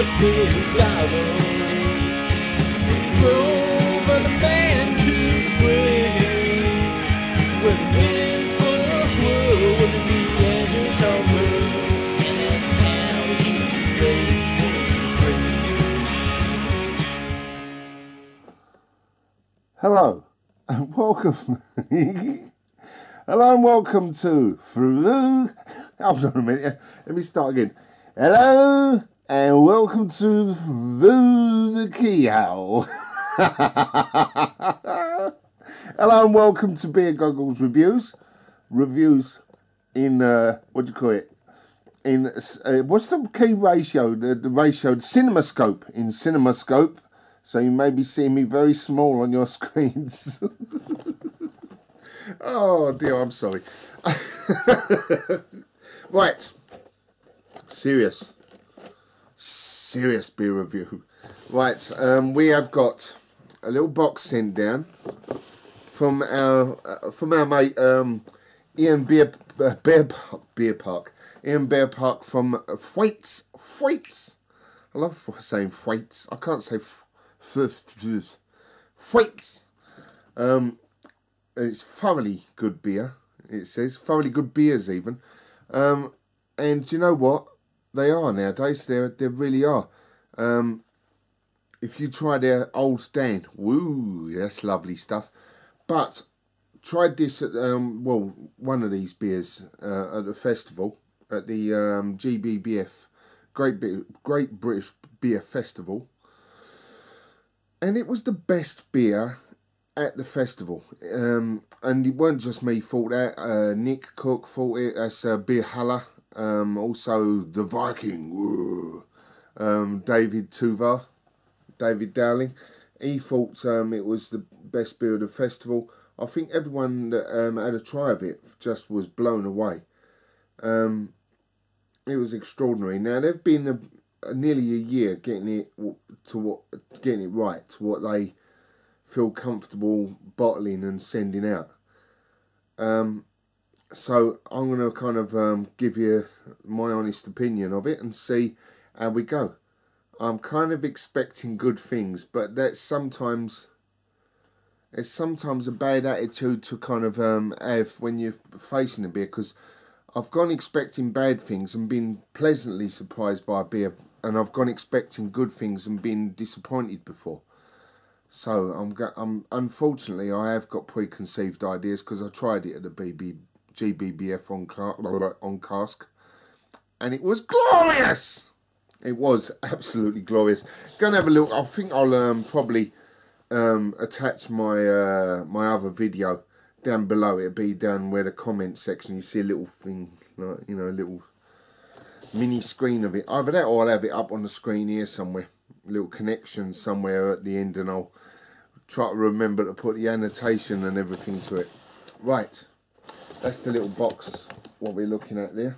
big goggles and drove the man to the grave. When he went for a whirl with a Neanderthal girl, and that's how he can race to the grave. Hello and welcome. Hello and welcome to Through. Hold on a minute. Let me start again. Hello and welcome to Through the Keyhole. Hello and welcome to Beer Goggles Reviews. Reviews in what do you call it? In what's the key ratio? The ratio, CinemaScope, in CinemaScope. So you may be seeing me very small on your screens. Oh dear, I'm sorry. Right. Serious beer review. Right, we have got a little box sent down from our mate Ian Beer Park. Ian Beer Park from Thwaites. I love saying Thwaites. I can't say Thwaites. It's thoroughly good beer. It says thoroughly good beers even. And you know what? They are nowadays. They really are. If you try their Old Stand, woo, that's lovely stuff. But tried this at one of these beers at the festival at the GBBF, Great British Beer Festival, and it was the best beer at the festival. And it weren't just me thought that. Nick Cook thought it. That's Beer Haller. Also the Viking. David Dowling. He thought it was the best beer of the festival. I think everyone that had a try of it just was blown away. It was extraordinary. Now they've been nearly a year getting it right to what they feel comfortable bottling and sending out. So I'm going to kind of give you my honest opinion of it and see how we go. I'm kind of expecting good things, but it's sometimes a bad attitude to kind of have when you're facing a beer, because I've gone expecting bad things and been pleasantly surprised by a beer, and I've gone expecting good things and been disappointed before. So I'm unfortunately I have got preconceived ideas because I tried it at the GBBF on cask, and it was glorious. It was absolutely glorious. Go and have a look. I think I'll probably attach my my other video down below. It'll be down where the comment section. You see a little thing, like, you know, a little mini screen of it. Either that or I'll have it up on the screen here somewhere. A little connection somewhere at the end, and I'll try to remember to put the annotation and everything to it. Right, that's the little box, what we're looking at there.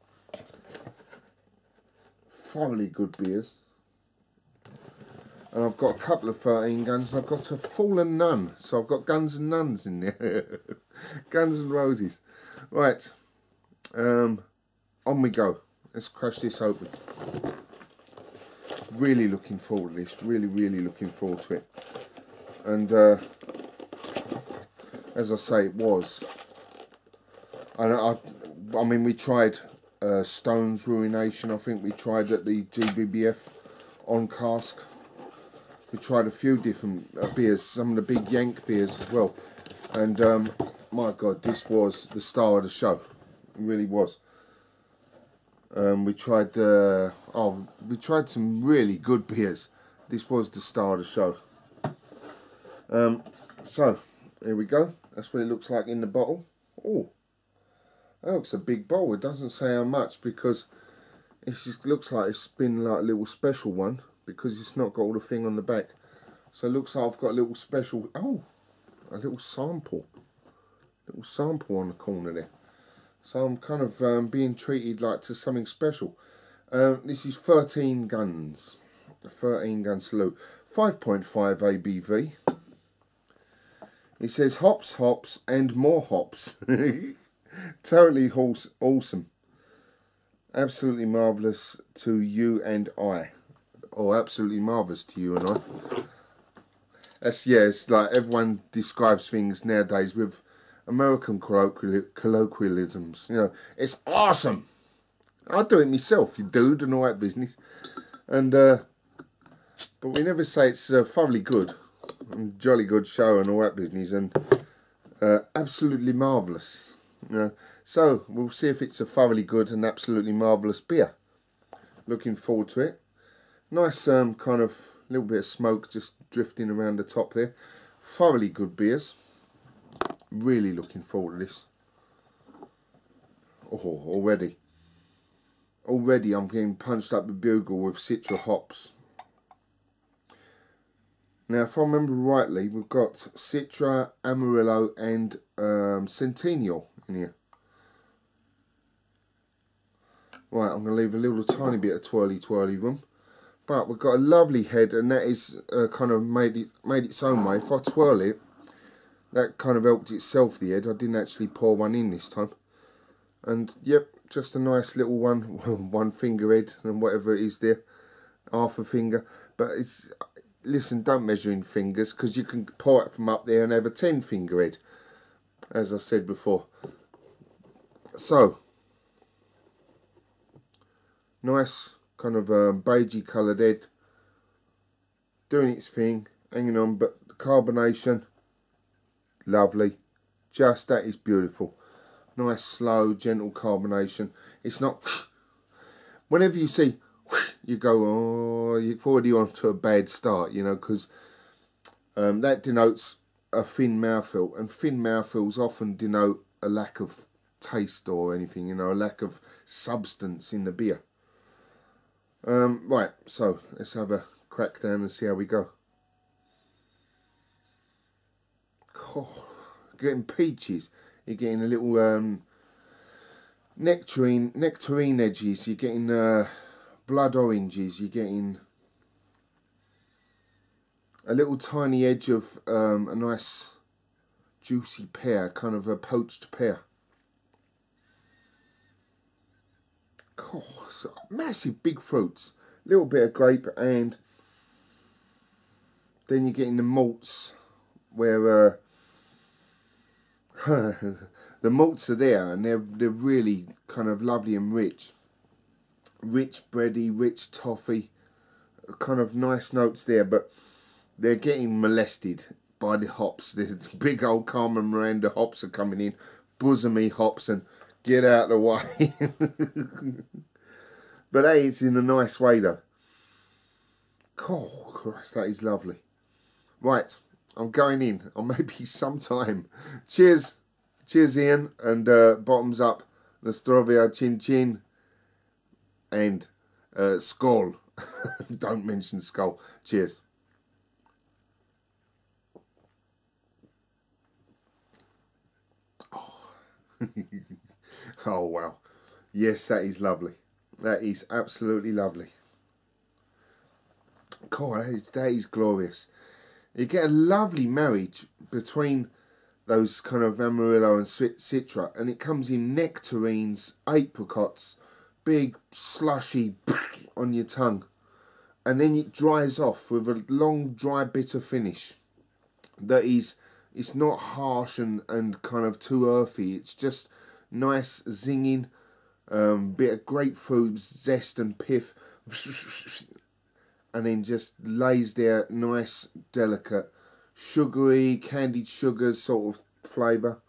Thoroughly good beers. And I've got a couple of 13 guns, and I've got a Fallen Nun. So I've got Guns and Nuns in there. Guns and Roses. Right, on we go. Let's crash this open. Really looking forward to this. Really looking forward to it. And as I say, it was. And I mean, we tried Stone's Ruination. I think we tried at the GBBF on cask. We tried a few different beers, some of the big Yank beers as well. And my God, this was the star of the show. It really was. We tried some really good beers. This was the star of the show. So here we go. That's what it looks like in the bottle. Oh, that looks a big bowl. It doesn't say how much, because it just looks like it's been like a little special one, because it's not got all the thing on the back. So it looks like I've got a little special, a little sample on the corner there. So I'm kind of being treated like to something special. This is 13 guns, a 13 gun salute, 5.5 ABV. It says hops, hops, and more hops. Totally awesome. Absolutely marvellous to you and I. or absolutely marvellous to you and I. It's like everyone describes things nowadays with American colloquialisms. You know, it's awesome. I do it myself, you dude, and all that business. And but we never say it's thoroughly good, and jolly good show and all that business, and absolutely marvellous. You know, so we'll see if it's a thoroughly good and absolutely marvellous beer. Looking forward to it. Nice kind of little bit of smoke just drifting around the top there. Thoroughly good beers. Really looking forward to this. Oh, already I'm getting punched up the bugle with Citra hops. Now, if I remember rightly, we've got Citra, Amarillo and Centennial in here. Right, I'm going to leave a little tiny bit of twirly room. But we've got a lovely head, and that is kind of made its own way. If I twirl it, that kind of helped itself, the head. I didn't actually pour one in this time. And, yep, just a nice little one, one finger head, and whatever it is there. Half a finger. But it's, listen, don't measure in fingers, because you can pour it from up there and have a 10-finger head, as I said before. So, nice kind of beigey coloured head, doing its thing, hanging on, but the carbonation, lovely, just that is beautiful. Nice, slow, gentle carbonation. It's not, whenever you see, you go, oh, you're already on to a bad start, you know, because that denotes a thin mouthfeel, and thin mouthfeels often denote a lack of taste or anything, you know, a lack of substance in the beer. Right, so let's have a crack down and see how we go. Oh, getting peaches. You're getting a little nectarine edges. You're getting blood oranges. You're getting a little tiny edge of a nice juicy pear, kind of a poached pear. Oh, so massive big fruits, a little bit of grape, and then you're getting the malts where the malts are there, and they're really kind of lovely and rich bready, rich toffee, kind of nice notes there, but they're getting molested by the hops. The big old Carmen Miranda hops are coming in, bosomy hops, and get out of the way. But hey, it's in a nice way though. Oh, Christ, that is lovely. Right, I'm going in. Or maybe sometime. Cheers. Cheers, Ian. And bottoms up. Nostrovia, chin chin. And skål. Don't mention skull. Cheers. Oh. Oh, wow. Yes, that is lovely. That is absolutely lovely. God, that is glorious. You get a lovely marriage between those kind of Amarillo and Citra, and it comes in nectarines, apricots, big slushy on your tongue, and then it dries off with a long, dry, bitter finish. That is, it's not harsh and kind of too earthy. It's just nice zinging, bit of grapefruit zest and pith, and then just lays there nice, delicate, sugary, candied sugar sort of flavour.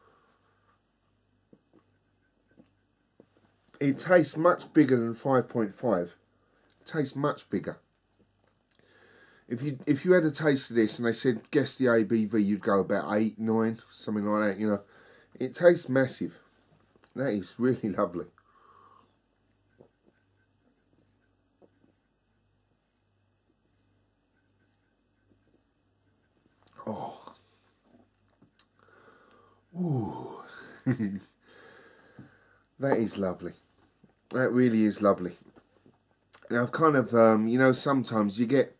It tastes much bigger than 5.5. It tastes much bigger. If you had a taste of this and they said guess the ABV, you'd go about 8, 9, something like that. You know, it tastes massive. That is really lovely. Oh, ooh, that is lovely. That really is lovely. Now, kind of, you know, sometimes you get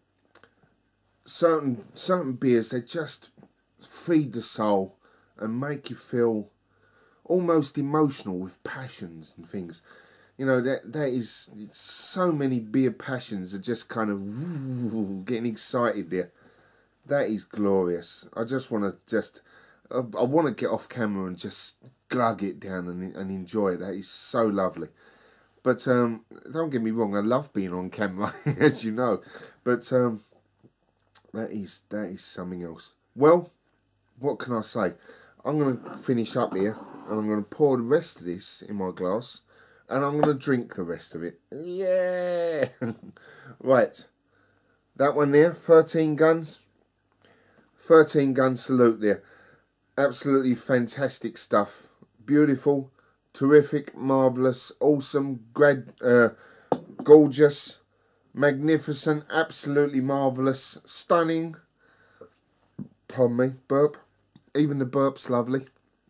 certain beers, they just feed the soul and make you feel almost emotional with passions and things. You know, that is so many beer passions are just kind of getting excited there. That is glorious. I just want to I want to get off camera and just glug it down and enjoy it. That is so lovely. But don't get me wrong, I love being on camera, as you know. But that is something else. Well, what can I say? I'm going to finish up here, and I'm going to pour the rest of this in my glass, and I'm going to drink the rest of it. Yeah! Right. That one there, 13 guns. 13 gun salute there. Absolutely fantastic stuff. Beautiful, terrific, marvellous, awesome, gorgeous, magnificent, absolutely marvellous, stunning. Pardon me, burp. Even the burp's lovely.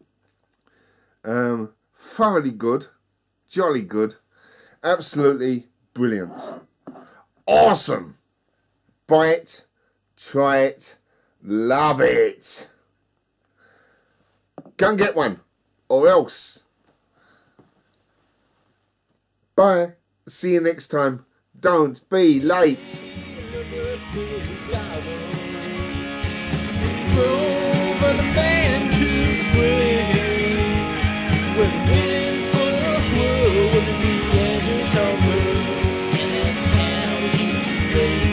Thoroughly good. Jolly good. Absolutely brilliant. Awesome. Buy it. Try it. Love it. Go and get one. Or else. Bye. See you next time. Don't be late. Drove the man to the grave. With a wind for a whirl, with a Neanderthal girl. And that's how you can rave.